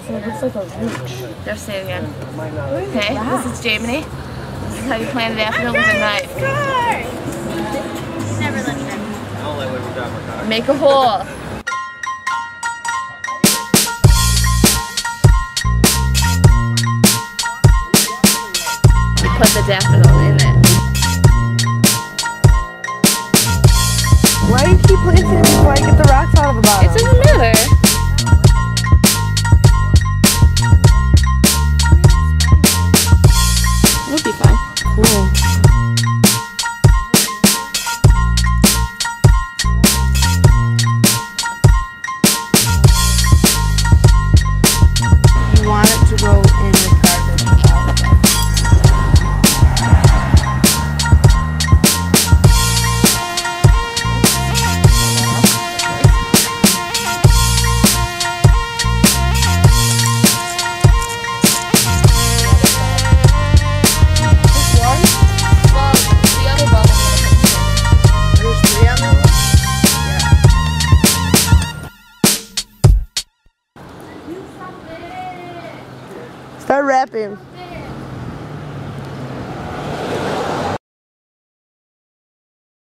It looks like a rooch. Just say it again. Okay, this is Jamie. This is how you plant a daffodil with a knife. Never let me down. Make a hole. You put the daffodil in it. Why do you keep planting it before I get the rocks out of the bottom? It doesn't matter. It'll be fine. Cool. You want it to go in the carpet. Start rapping.